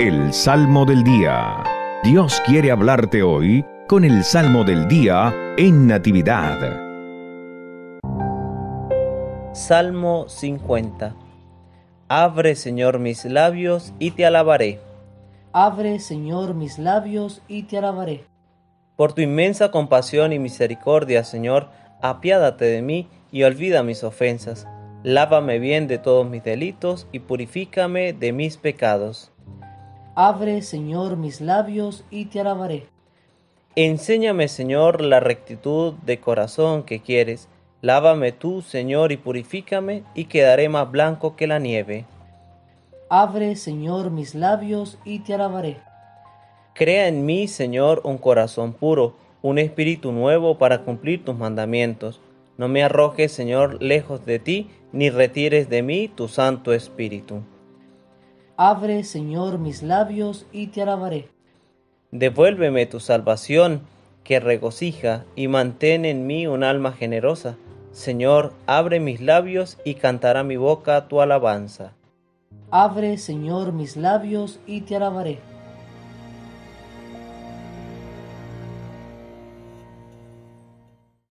El Salmo del Día. Dios quiere hablarte hoy con el Salmo del Día en Natividad. Salmo 50. Abre, Señor, mis labios y te alabaré. Abre, Señor, mis labios y te alabaré. Por tu inmensa compasión y misericordia, Señor, apiádate de mí y olvida mis ofensas. Lávame bien de todos mis delitos y purifícame de mis pecados. Abre, Señor, mis labios y te alabaré. Enséñame, Señor, la rectitud de corazón que quieres. Lávame tú, Señor, y purifícame, y quedaré más blanco que la nieve. Abre, Señor, mis labios y te alabaré. Crea en mí, Señor, un corazón puro, un espíritu nuevo para cumplir tus mandamientos. No me arrojes, Señor, lejos de ti, ni retires de mí tu Santo Espíritu. Abre, Señor, mis labios y te alabaré. Devuélveme tu salvación, que regocija, y mantén en mí un alma generosa. Señor, abre mis labios y cantará mi boca tu alabanza. Abre, Señor, mis labios y te alabaré.